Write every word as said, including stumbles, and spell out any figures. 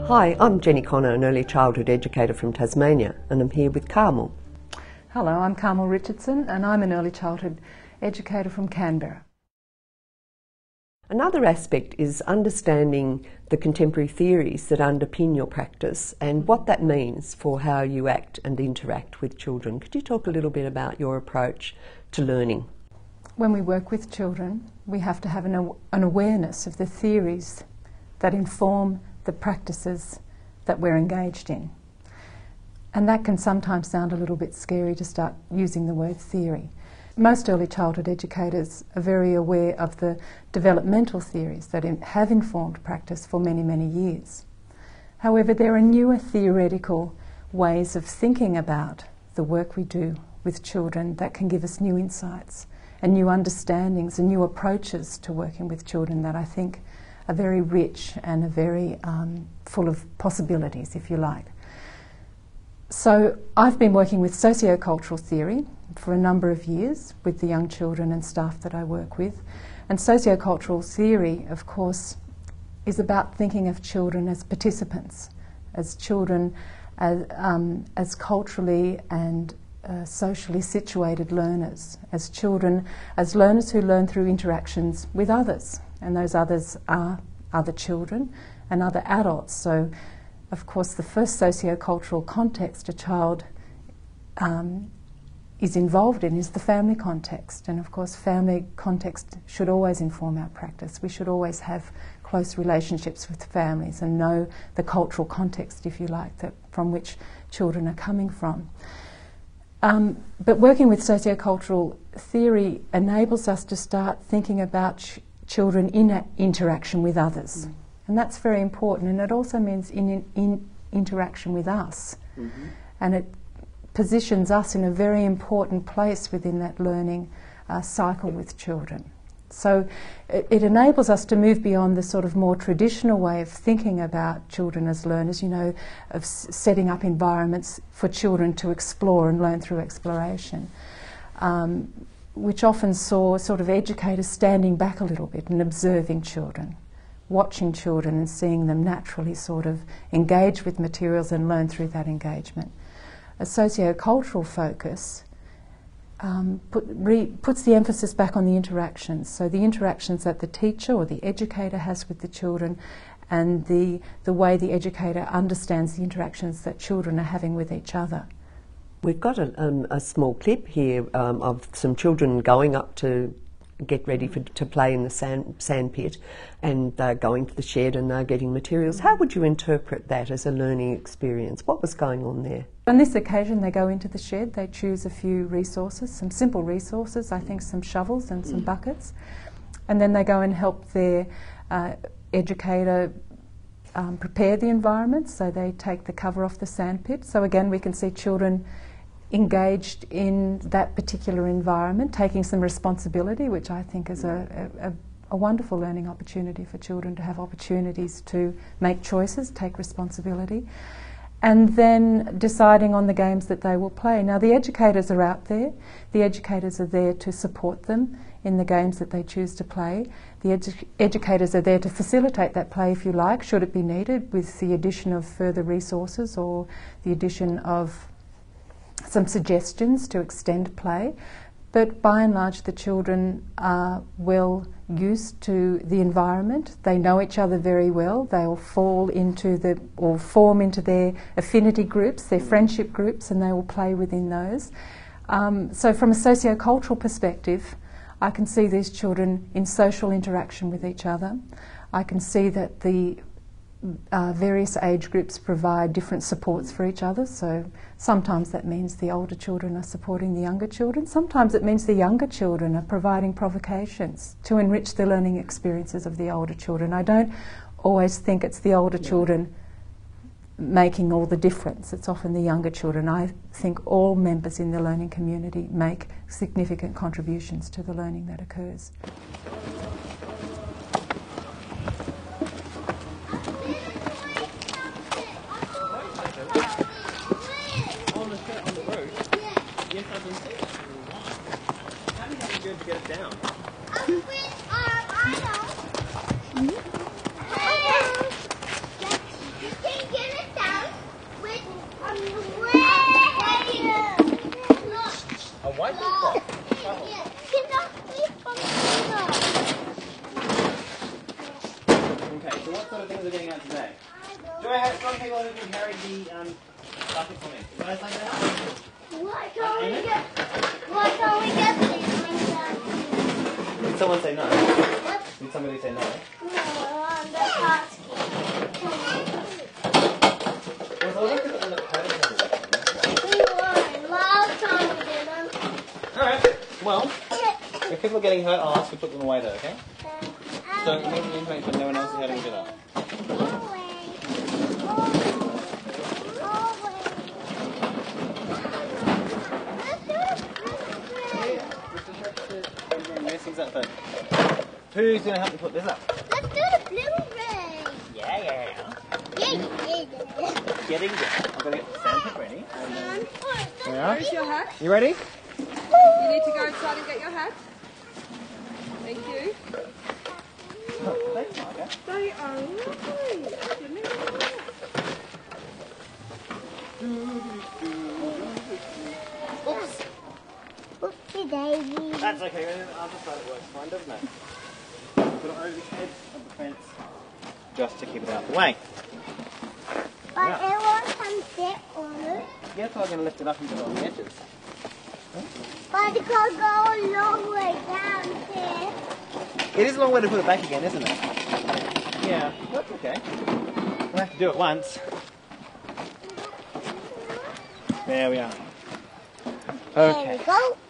Hi, I'm Jenni Connor, an early childhood educator from Tasmania, and I'm here with Carmel. Hello, I'm Carmel Richardson and I'm an early childhood educator from Canberra. Another aspect is understanding the contemporary theories that underpin your practice and what that means for how you act and interact with children. Could you talk a little bit about your approach to learning? When we work with children, we have to have an, aw an awareness of the theories that inform the practices that we're engaged in. And that can sometimes sound a little bit scary to start using the word theory. Most early childhood educators are very aware of the developmental theories that in, have informed practice for many, many years. However, there are newer theoretical ways of thinking about the work we do with children that can give us new insights and new understandings and new approaches to working with children that I think are very rich and are very um, full of possibilities, if you like. So I've been working with sociocultural theory for a number of years with the young children and staff that I work with. And sociocultural theory, of course, is about thinking of children as participants, as children as, um, as culturally and uh, socially situated learners, as children, as learners who learn through interactions with others. And those others are other children and other adults. So, of course, the first socio-cultural context a child um, is involved in is the family context. And of course, family context should always inform our practice. We should always have close relationships with families and know the cultural context, if you like, that from which children are coming from. Um, but working with socio-cultural theory enables us to start thinking about ch children in interaction with others. Mm. And that's very important, and it also means in, in, in interaction with us. Mm-hmm. And it positions us in a very important place within that learning uh, cycle with children. So it, it enables us to move beyond the sort of more traditional way of thinking about children as learners, you know, of s setting up environments for children to explore and learn through exploration. Um, which often saw sort of educators standing back a little bit and observing children, watching children and seeing them naturally sort of engage with materials and learn through that engagement. A socio-cultural focus um, put, re, puts the emphasis back on the interactions, so the interactions that the teacher or the educator has with the children and the, the way the educator understands the interactions that children are having with each other. We've got a, um, a small clip here um, of some children going up to get ready for, to play in the sand, sand pit, and they're going to the shed and they're getting materials. How would you interpret that as a learning experience? What was going on there? On this occasion they go into the shed, they choose a few resources, some simple resources, I think some shovels and some buckets, and then they go and help their uh, educator um, prepare the environment, so they take the cover off the sand pit. So again we can see children engaged in that particular environment, taking some responsibility, which I think is a, a, a wonderful learning opportunity for children to have opportunities to make choices, take responsibility, and then deciding on the games that they will play. Now the educators are out there, the educators are there to support them in the games that they choose to play. The edu educators are there to facilitate that play, if you like, should it be needed, with the addition of further resources or the addition of some suggestions to extend play, but by and large the children are well used to the environment. They know each other very well. They'll fall into the, or form into their affinity groups, their friendship groups, and they will play within those. Um, so from a socio-cultural perspective, I can see these children in social interaction with each other. I can see that the Uh, various age groups provide different supports for each other, so sometimes that means the older children are supporting the younger children, sometimes it means the younger children are providing provocations to enrich the learning experiences of the older children. I don't always think it's the older children making all the difference, it's often the younger children. I think all members in the learning community make significant contributions to the learning that occurs. To get it down. sort of things we're getting out today. Do I have some people who can carry the um, bucket for me? You guys like that? Why can't we get? Why can't we get these things out? Did someone say no? What? Did somebody say no? No, I'm the asking. Well, so look at the pattern. We won. Last time we didn't. Alright, well, if people are getting hurt, I'll ask you to put them away though, okay? So, you need to make sure no one else is hurting each other. Who's going to help me put this up? Let's do the blue ray. Yeah, yeah, yeah. Yeah, yeah, yeah. Getting there. I'm going to get the sandpit ready. Yeah. Where's your hat? You ready? You need to go inside and get your hat. Thank you. Oh, thanks, Marga. They are lovely. Oops. Oopsie daisy. That's okay. I'll just let it work fine, doesn't it? Put it over the edge of the fence just to keep it out of the way. But Yeah. it won't come sit on it. Yeah, so I'm going to lift it up and put it on the edges. But it can't go a long way down there. It is a long way to put it back again, isn't it? Yeah, that's okay. We'll have to do it once. There we are. There Okay. we go.